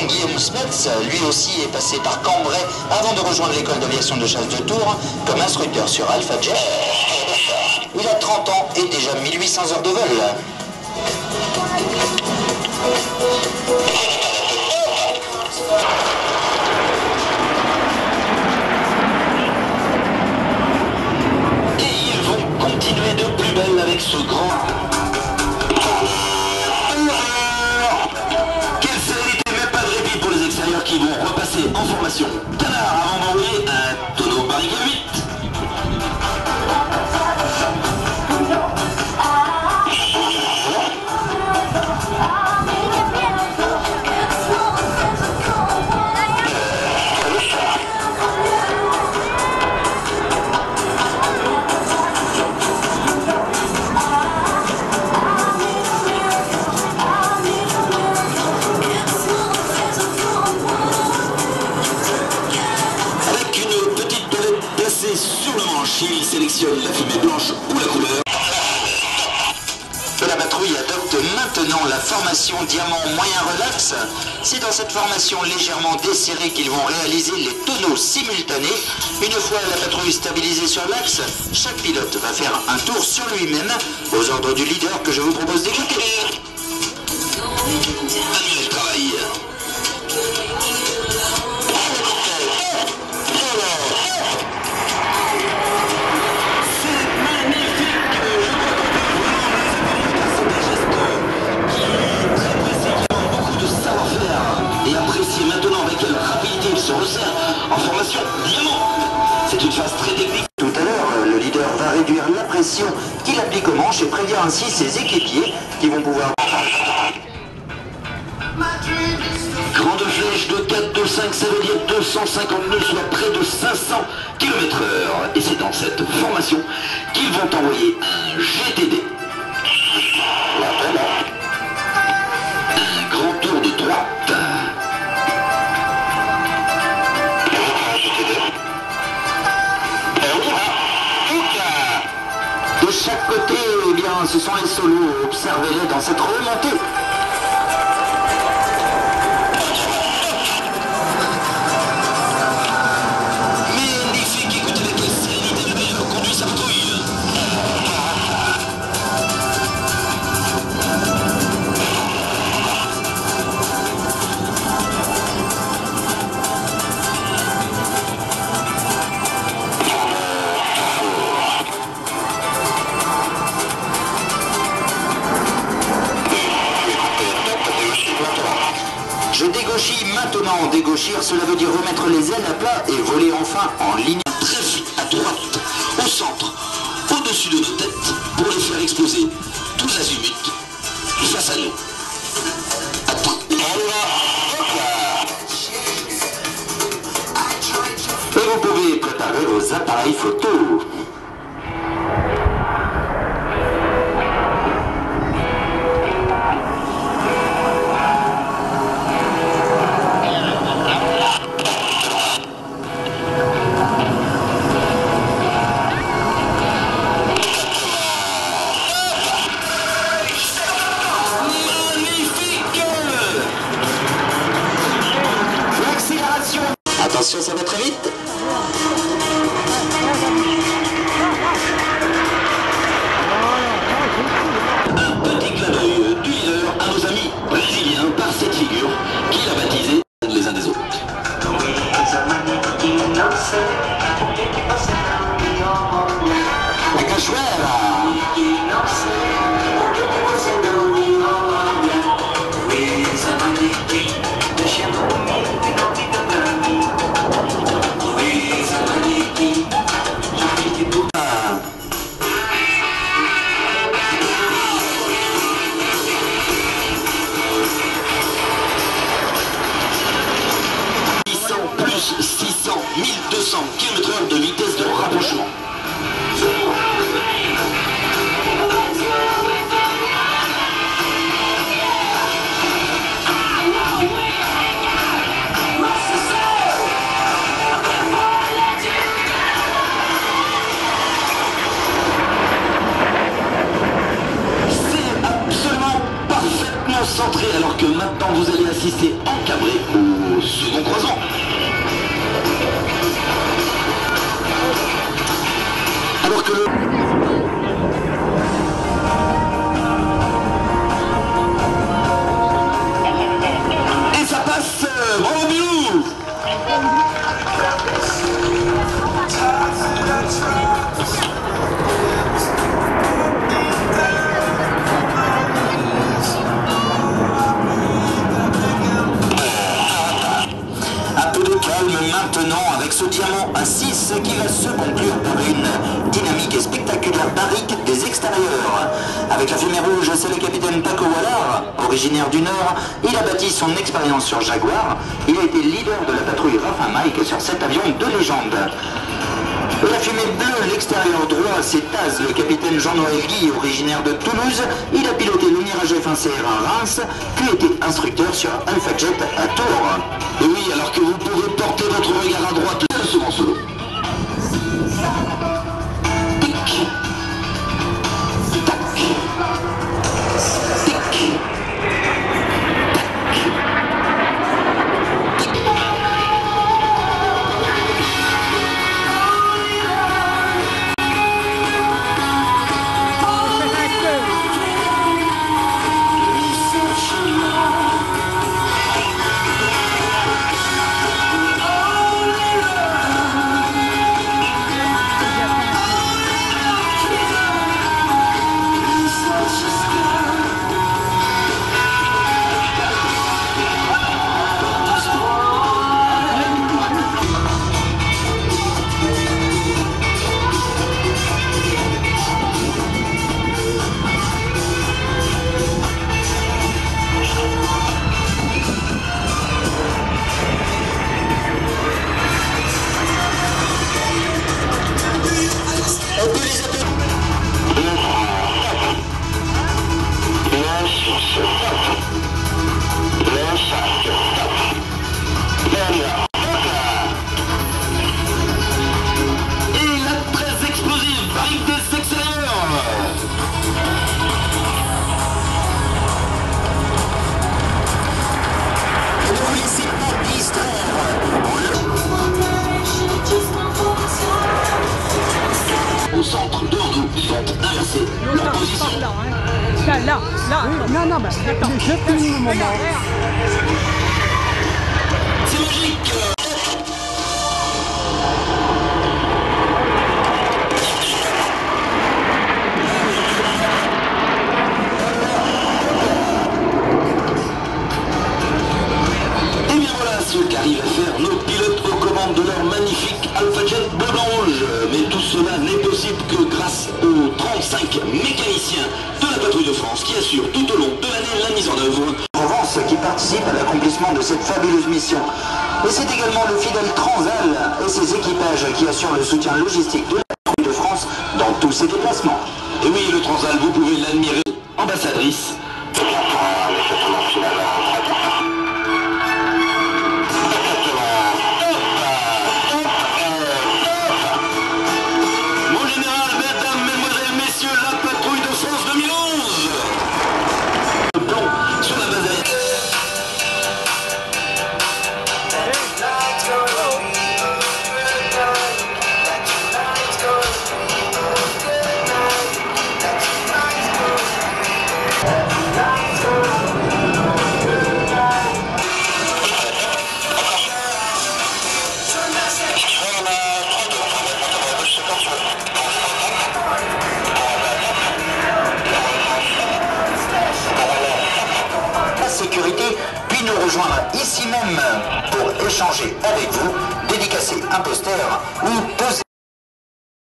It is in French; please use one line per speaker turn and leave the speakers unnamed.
Guillaume Smets, lui aussi est passé par Cambrai avant de rejoindre l'école d'aviation de chasse de Tours comme instructeur sur Alpha Jet. Il a 30 ans et déjà 1800 heures de vol. Et ils vont continuer de plus belle avec ce grand... qui vont repasser en formation canard avant d'envoyer un tonneau barrique 8. Sur le manche, il sélectionne la fumée blanche ou la couleur. La patrouille adopte maintenant la formation diamant moyen relax. C'est dans cette formation légèrement desserrée qu'ils vont réaliser les tonneaux simultanés. Une fois la patrouille stabilisée sur l'axe, chaque pilote va faire un tour sur lui-même aux ordres du leader que je vous propose d'écouter. Manuel travail. Maintenant avec quelle rapidité il se resserre en formation diamant. C'est une phase très technique. Tout à l'heure, le leader va réduire la pression qu'il applique aux manches et prévient ainsi ses équipiers qui vont pouvoir... Grande flèche de 4,25, ça veut dire 250 nœuds, soit près de 500 km/h. Et c'est dans cette formation qu'ils vont envoyer un GTD. Un grand tour de droite. De chaque côté, eh bien, ce sont les solos. Observez-les dans cette remontée. Magnifique, écoutez avec quelle sérénité le meilleur conduit sa patrouille. Je dégauchis maintenant. Dégauchir, cela veut dire remettre les ailes à plat et voler enfin en ligne très vite à droite, au centre, au-dessus de nos têtes, pour les faire exploser tous azimuts face à nous. Attends, et vous pouvez préparer vos appareils photo. Attention, ça va très vite. Un petit clin d'œil du leader à nos amis brésiliens par cette figure qu'il a baptisée les uns des autres. La cachoeira. Plus 600, 1200 km/h de vitesse de rapprochement. C'est absolument parfaitement centré alors que maintenant vous allez assister était encabré au second croisement. Alors que Et ça passe, bravo Bilou. Maintenant avec ce diamant à 6 qui va se conclure par une dynamique et spectaculaire barrique des extérieurs. Avec la fumée rouge, c'est le capitaine Paco Wallard, originaire du Nord. Il a bâti son expérience sur Jaguar. Il a été leader de la patrouille Rafa Mike sur cet avion de légende. La fumée bleue, l'extérieur droit, c'est Taz, le capitaine Jean-Noël Guy, originaire de Toulouse. Il a piloté le Mirage F1CR à Reims, puis était instructeur sur Alpha Jet à Tours. Et oui, alors que vous pourrez porter votre regard à droite, le second solo. Tic. Tac. Tic. Au centre de nous, ils vont inverser leur position.
Là. Non, bah, attends. Je filme le moment.
C'est magique. Et bien voilà ce qu'arrivent à faire nos pilotes aux commandes de leur magnifique Alpha Jet bleu-blanc-rouge. Mais tout cela n'est possible que grâce aux 35 mécaniciens de la patrouille de France qui assurent tout au long de l'année la mise en œuvre. Provence qui participe à l'accomplissement de cette fabuleuse mission. Et c'est également le fidèle Transal et ses équipages qui assurent le soutien logistique de la patrouille de France dans tous ses déplacements. Et oui, le Transal, vous pouvez l'admirer, ambassadrice. Mon général, mesdames, mesdemoiselles, messieurs, la patrouille de France 2011. Le plan sur la base aérienne. Sécurité, puis nous rejoindre ici même pour échanger avec vous, dédicacer un poster ou poser